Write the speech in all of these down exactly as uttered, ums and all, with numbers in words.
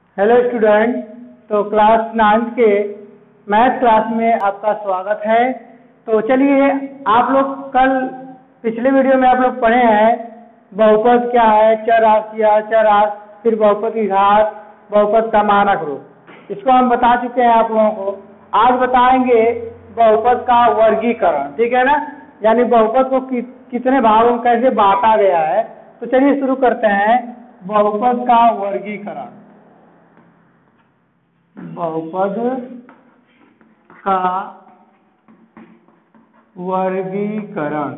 Hello student, तो class ninth के math class में आपका स्वागत है। तो चलिए, आप लोग कल पिछले वीडियो में आप लोग पढ़े हैं बहुपद क्या है, चर राशियाँ, चर राशि, फिर बहुपद की घात, बहुपद का मानक रूप। इसको हम बता चुके हैं आप लोगों को। आज बताएंगे बहुपद का वर्गीकरण, ठीक है ना, यानी बहुपद को कि, कितने भागों में कैसे बांटा गया है। तो चलिए शुरू करते हैं बहुपद का वर्गीकरण। बहुपद का वर्गीकरण।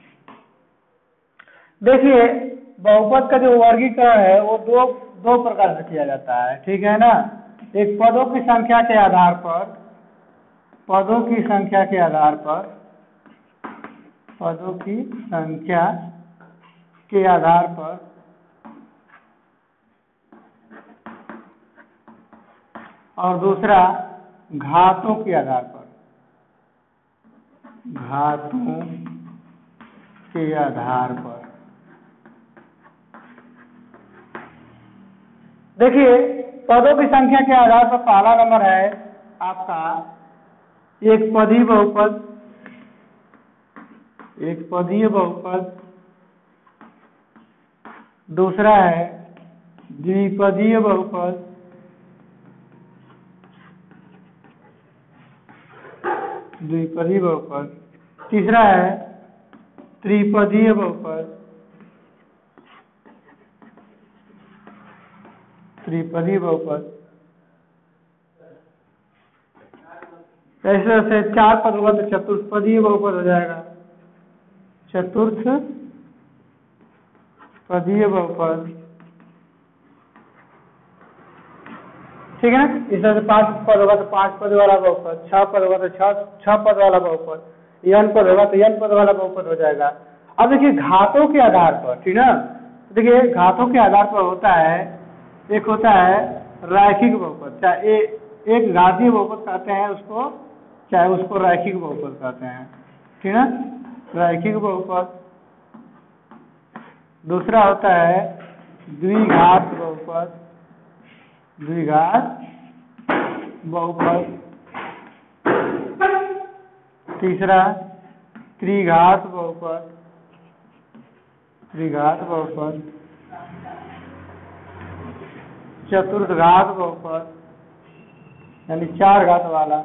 देखिए, बहुपद का जो वर्गीकरण है वो दो दो प्रकार से किया जाता है, ठीक है ना। एक पदों की संख्या के आधार पर पदों की संख्या के आधार पर पदों की संख्या के आधार पर और दूसरा घातों के आधार पर घातों के आधार पर। देखिए, पदों की संख्या के आधार पर पहला नंबर है आपका एक पदीय बहुपद, एक पदीय बहुपद। दूसरा है द्विपदीय बहुपद, द्विपदीय बहुपद। तीसरा है त्रिपदीय बहुपद, त्रिपदीय बहुपद। ऐसे ऐसे चार पद होगा तो चतुष्पदीय बहुपद हो जाएगा, चतुर्थ पदीय बहुपद, ठीक है ना। इस तरह से पांच पद होगा तो पांच पद वाला बहुपद, छह पद होगा तो छह छह पद वाला बहुपद, n पद होगा तो n पद वाला बहुपद हो जाएगा। अब देखिए घातों के आधार पर, ठीक है ना। देखिए घातों के आधार पर होता है, एक होता है रैखिक बहुपद, चाहे एक घातीय बहुपद कहते हैं उसको, चाहे उसको रैखिक बहुपद कहते हैं, ठीक है ना, रैखिक बहुपद। दूसरा होता है द्विघात बहुपद, द्विघात बहुपद। तीसरा त्रिघात बहुपद, त्रिघात बहुपद। चतुर्घात बहुपद, यानी चार घात वाला,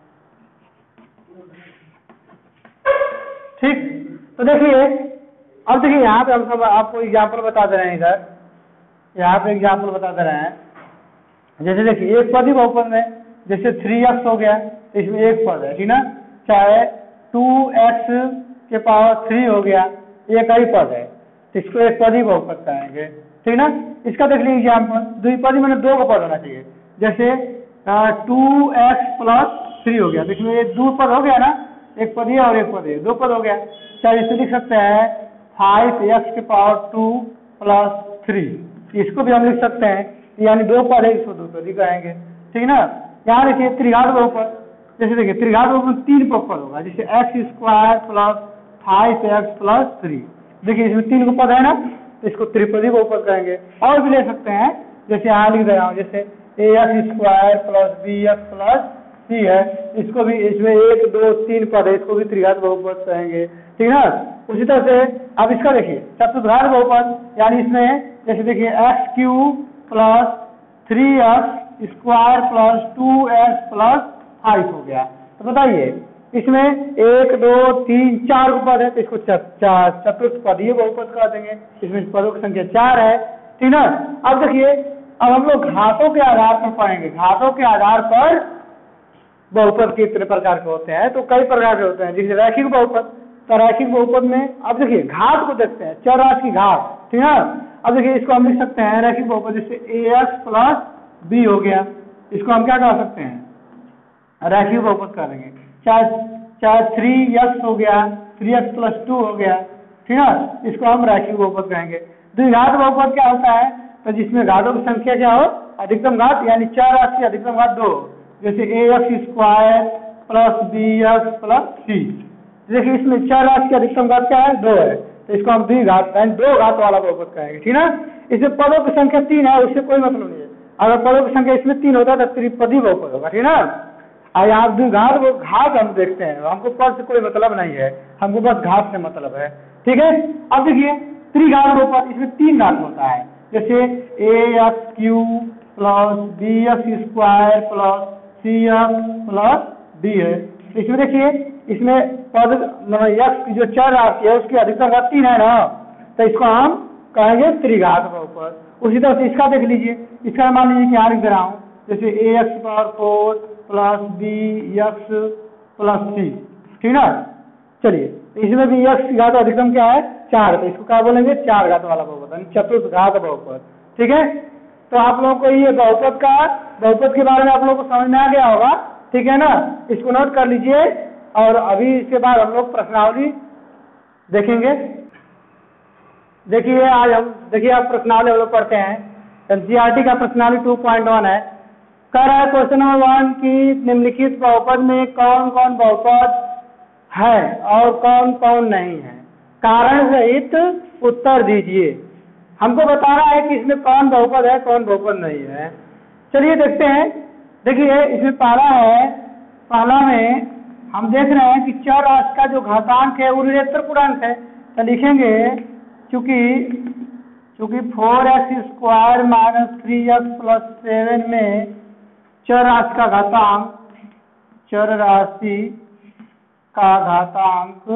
ठीक। तो देखिए, अब देखिए यहाँ पे हम सब आपको एग्जाम्पल बता दे रहे हैं। इधर यहाँ पे एग्जाम्पल बता दे रहे हैं। जैसे देखिए एक पद ही बहुपद में, जैसे थ्री एक्स हो गया, इसमें एक पद है, ठीक ना। चाहे टू एक्स के पावर थ्री हो गया, एक ही पद है, इसको एक पद ही बहुपद कहेंगे, ठीक ना। इसका देख लीजिए एग्जाम्पल, द्विपदी में दो का पद होना चाहिए। जैसे टू एक्स प्लस थ्री हो गया, तो इसमें एक दो पद हो गया ना, एक पद और एक पद, दो पद हो गया। चाहे इसे लिख सकते हैं फाइव एक्स के पावर टू प्लस थ्री, इसको भी हम लिख सकते हैं, यानी दो पद है, इसको दो पद ही कहेंगे, ठीक ना। यहाँ देखिए त्रिघात बहुपद, जैसे देखिए त्रिघात बहुपद तीन पद होगा, जैसे x square plus five x plus three. देखिए इसमें तीन को पद है ना, तो इसको त्रिपदी बहुपद कहेंगे। और भी ले सकते हैं, जैसे यहाँ लिख रहा हूँ, जैसे a x square plus b x plus c है, इसको भी, इसमें एक दो तीन पद है, इसको भी त्रिघात बहुपद कहेंगे, ठीक है ना। उसी तरह से अब इसका देखिए चतुर्घात बहुपद, यानी इसमें जैसे देखिए x cube plus three x square plus two x plus five हो गया। तो बताइए इसमें एक दो तीन चार पद है, तो इसको चतुष्पदीय बहुपद कह देंगे। इसमें पदों की संख्या चार है, ठीक ना। अब देखिए, अब हम लोग घातों के आधार पर पढ़ेंगे। घातों के आधार पर बहुपद कितने प्रकार के होते हैं, तो कई प्रकार के होते हैं। जैसे रैखिक बहुपद, तो रैखिक बहुपद में अब देखिए घात को देखते हैं, चर राशि की घात, ठीक है। अब देखिए इसको हम लिख सकते हैं रैखिक बहुपद, जैसे ए एक्स प्लस बी हो गया, इसको हम क्या कह सकते हैं, रैखिक बहुपद कह देंगे। चाहे चाहे थ्री एक्स हो गया, थ्री एक्स प्लस टू हो गया, ठीक है, इसको हम रैखिक बहुपद कहेंगे। द्विघात बहुपद क्या होता है, तो जिसमें घातों की संख्या क्या हो, अधिकतम घात, यानी चार राशि अधिकतम घात दो, जैसे a x square plus b x plus c. देखिए इसमें चार राशि की अधिकतम घात क्या है, दो है, तो इसको हम द्विघात यानी दो घात वाला बहुपद कहेंगे, ठीक है ना। इसमें पदों की संख्या तीन है, उससे कोई मतलब नहीं है। अगर पदों की संख्या इसमें तीन होता है तो त्रिपदी बहुपद होगा, ठीक है ना। और यहाँ द्विघात वो घात हम देखते हैं, हमको पद से कोई मतलब नहीं है, हमको बस घात से मतलब है, ठीक है। अब देखिए त्रिघात बहुपद, इसमें तीन घात होता है, जैसे a x cube plus b x square plus c x plus d है। तो इसमें देखिए इसमें पद मतलब एक्स की जो चर राशि है उसकी अधिकतम घात तीन है ना, तो इसको हम कहेंगे त्रिघात बहुपद। उसी तरह से इसका देख लीजिए, इसका मान लीजिए कि यहाँ लिख दे रहा हूँ, जैसे a x power four plus b x plus c, ठीक ना। चलिए इसमें भी एक्स की घात अधिकतम क्या है, चार, तो इसको क्या बोलेंगे, चार घात वाला बहुपद, चतुर्थ घात बहुपद, ठीक है। तो आप लोगों को ये बहुपद का बहुपद के बारे में आप लोगों को समझ में आ गया होगा, ठीक है ना। इसको नोट कर लीजिए और अभी इसके बाद हम लोग प्रश्नावली देखेंगे। देखिए आज हम देखिए आप प्रश्नावली हम लोग पढ़ते हैं, एनसीईआरटी का प्रश्नावली टू पॉइंट वन है। कह रहा है क्वेश्चन नंबर वन की निम्नलिखित बहुपद में कौन कौन बहुपद है और कौन कौन नहीं है, कारण सहित उत्तर दीजिए। हमको बताना है कि इसमें कौन बहुपद है कौन बहुपद नहीं है। चलिए देखते हैं। देखिए इसमें पहला है, पहला में हम देख रहे हैं कि चर राशि का जो घातांक है वो ऋणात्मक पूर्णांक है, तो लिखेंगे चूंकि चूंकि four x square minus three x plus seven में चर राशि का घातांक चर राशि का घातांक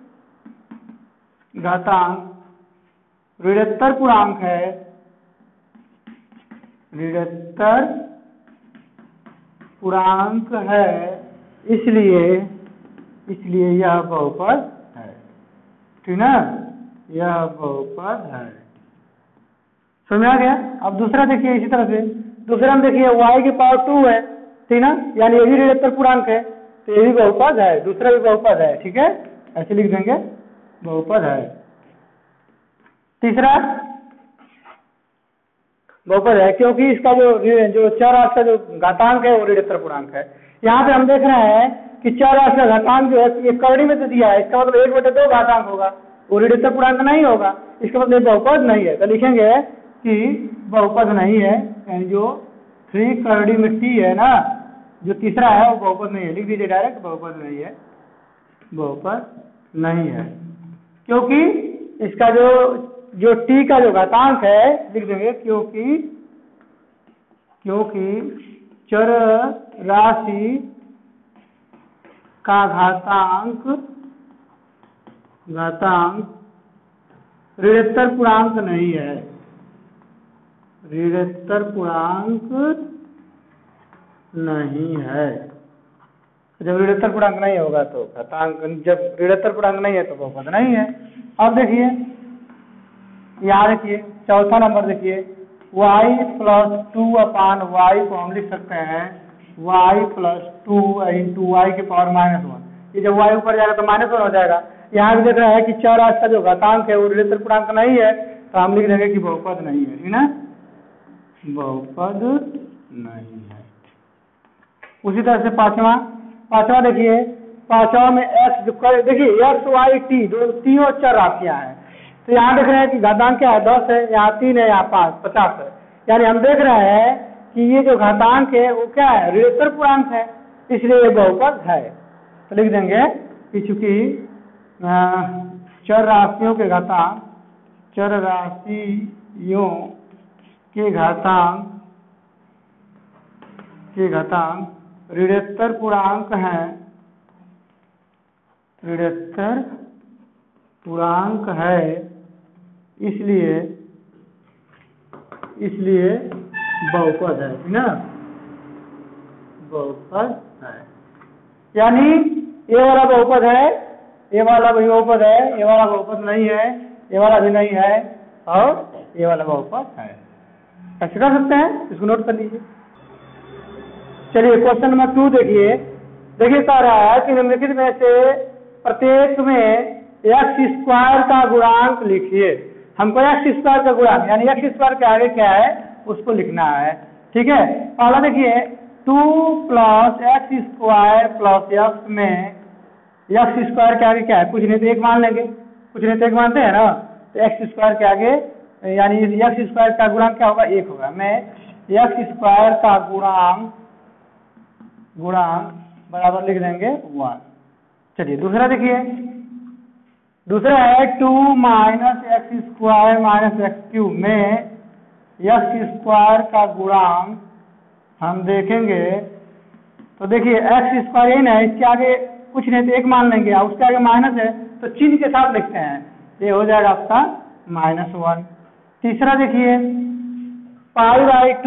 घातांक ऋणात्मक पूर्णांक है, ऋणात्मक पूर्णांक है, इसलिए इसलिए यह बहुपद है, ठीक ना, यह बहुपद है। समझ आ गया। अब दूसरा देखिए इसी तरह से, दूसरा में देखिए y की पावर टू है, ठीक ना, यानी ये भी ऋणात्मक पूर्णांक है, तो ये भी बहुपद है, दूसरा भी बहुपद है, ठीक है, ऐसे लिख देंगे बहुपद है। तीसरा बहुपद है क्योंकि इसका जो जो चर राशि का जो घातांक है वो ऋणात्मक पूर्णांक है। यहाँ पे हम देख रहे हैं कि चर राशि का घातांक जो है ये कवड़ी में तो दिया है, इसका मतलब एक बटे दो घातांक होगा, वो ऋणात्मक पूर्णांक नहीं होगा, इसका मतलब बहुपद नहीं है। तो लिखेंगे कि बहुपद नहीं है, यानी जो थ्री कवड़ी में टी है ना, जो तीसरा है वो बहुपद नहीं है, लिख दीजिए डायरेक्ट बहुपद नहीं है, बहुपद नहीं है। क्योंकि इसका जो जो टी का जो घातांक है लिख देंगे, क्योंकि क्योंकि चर राशि का घातांक घातांक ऋणात्मक पूर्णांक नहीं है, ऋणात्मक पूर्णांक नहीं है। जब ऋणात्मक पूर्णांक नहीं होगा तो घातांक, जब ऋणात्मक पूर्णांक नहीं है तो बहुपद नहीं है। अब देखिए यहाँ देखिए चौथा नंबर देखिए, y plus two upon y को हम लिख सकते हैं y plus two into y के पावर माइनस वन। ये जब y ऊपर जाएगा तो माइनस वन हो जाएगा। यहाँ भी देख रहा है कि चर राशि का जो घातांक है वो ऋणात्मक पूर्णांक नहीं है, तो हम लिख देंगे कि बहुपद नहीं है, ठीक ना, बहुपद नहीं है। उसी तरह से पांचवा पांचवा देखिए, पांचवा में x जो देखिए x y t जो तीनों चर राशियां हैं, तो यहाँ देख रहे हैं कि घातांक क्या है, दस है, यहाँ तीन है, यहाँ पाँच, पचास है। यानी हम देख रहे हैं कि ये जो घातांक है वो क्या है, ऋणात्मक पूर्णांक है, इसलिए ये बहुपद है। तो लिख देंगे कि चूंकि चर राशियों के घातांक चर राशियों के घातांक के घातांक ऋणात्मक पूर्णांक है, ऋणात्मक पूर्णांक है, इसलिए इसलिए बहुपद है, ना, बहुपद है। यानी ये वाला बहुपद है, ये वाला भी बहुपद है, ये वाला बहुपद नहीं है, ये वाला भी नहीं है, और ये वाला बहुपद है। ऐसे कर सकते हैं, इसको नोट कर लीजिए। चलिए क्वेश्चन नंबर टू देखिए। देखिए कह रहा है कि निम्नलिखित में से प्रत्येक में एक्स स्क्वायर का गुणांक लिखिए। हमको एक्स स्क्वायर का गुणांक यानी एक्स स्क्वायर के आगे क्या है उसको लिखना है, ठीक है। पहला देखिए two plus x square plus x में एक्स स्क्वायर के आगे क्या है, कुछ नहीं तो एक मान लेंगे, कुछ नहीं तो एक मानते हैं ना, तो एक्स स्क्वायर के आगे यानी एक्स स्क्वायर का गुणांक क्या होगा, एक होगा। मैं एक्स स्क्वायर का गुणांक गुणांक बराबर लिख देंगे वन। चलिए दूसरा देखिए, दूसरा है two minus x square minus x cube में एक्स स्क्वायर का गुणांक हम देखेंगे तो देखिए एक्स स्क्वायर यही ना, इसके आगे कुछ नहीं तो एक मान लेंगे और उसके आगे माइनस है तो चिन्ह के साथ लिखते हैं, ये हो जाएगा आपका माइनस वन। तीसरा देखिए pi by two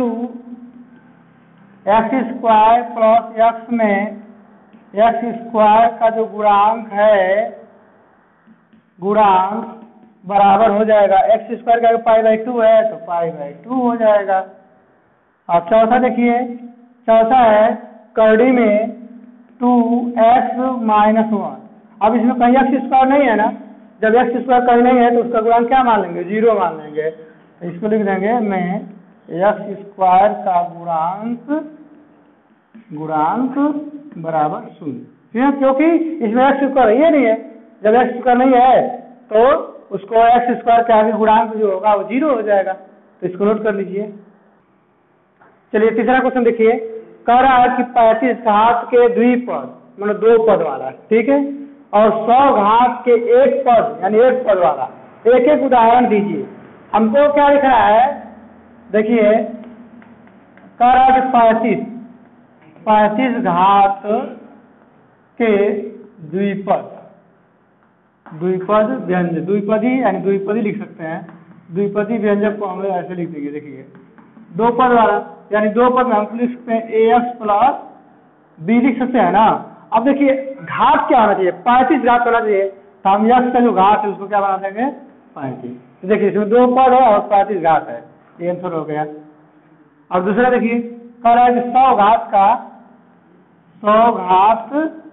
x square plus x में एक्स स्क्वायर का जो गुणांक है गुणांक बराबर हो जाएगा एक्स स्क्वायर का पाई बाई टू है तो पाई बाई टू हो जाएगा। अब चौथा देखिए, चौथा है करड़ी में टू एक्स माइनस वन। अब इसमें कहीं एक्स स्क्वायर नहीं है ना, जब एक्स स्क्वायर कहीं नहीं है तो उसका गुणांक क्या मान लेंगे, जीरो मान लेंगे। तो इसको लिख देंगे मैं एक्स स्क्वायर का गुणांक गुणांक बराबर शून्य, क्योंकि इसमें एक्स स्क्वायर ये नहीं है, जब एक्स स्क्वायर नहीं है तो उसको एक्स स्क्वायर के आगे गुणांक जो होगा वो जीरो हो जाएगा। तो इसको नोट कर लीजिए। चलिए तीसरा क्वेश्चन देखिए, कह रहा है कि पैंतीस घात के द्विपद मतलब दो पद वाला, ठीक है, और सौ घात के एक पद यानी एक पद वाला एक एक उदाहरण दीजिए। हमको क्या लिख रहा है, देखिए कह रहा है कि पैंतीस पैंतीस घात के द्विपद द्विपद व्यंजक द्विपदी यानी द्विपदी लिख सकते हैं, द्विपदी व्यंजक को हम लोग ऐसे लिख देंगे। देखिए दो पद वाला यानी दो पद में हम लिख सकते हैं ए एक्स प्लस बी लिख सकते हैं ना। अब देखिए घात क्या होना चाहिए, पैंतीस घात होना चाहिए, तो हम एक्स का जो घात है उसको क्या बना देंगे पैंतीस। तो देखिए इसमें दो पद है और पैंतीस घात है, ये आंसर हो गया। और दूसरा देखिए कह रहा है कि सौ घात का सौ घात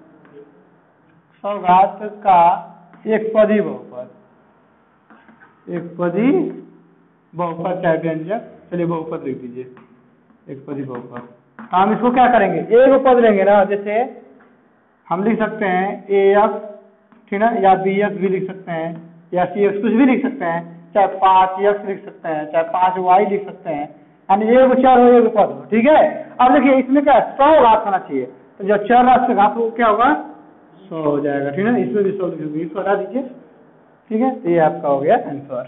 सौ घात का एक पदी बहुपद एक पदी बहुपद चाहे व्यंजक, चलिए बहुपद लिख दीजिए एक पदी बहुपद। हम इसको क्या करेंगे, एक पद लेंगे ना, जैसे हम लिख सकते हैं ए एक्स, ठीक है, या बी एक्स भी लिख सकते हैं, या सी एक्स कुछ भी लिख सकते हैं, चाहे पाँच एक्स लिख सकते हैं, चाहे पाँच वाई लिख सकते हैं, यानी एक चर हो एक पद हो, ठीक है। अब देखिए इसमें क्या सौ घात होना चाहिए, तो जब चर रात से घात हो क्या होगा सौ हो जाएगा, ठीक है ना। इसमें भी सौ लिखोगे, इसको हटा दीजिए, ठीक है। तो ये आपका हो गया आंसर,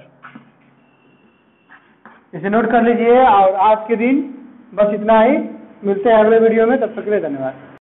इसे नोट कर लीजिए। और आज के दिन बस इतना ही, मिलते हैं अगले वीडियो में, तब तक के लिए धन्यवाद।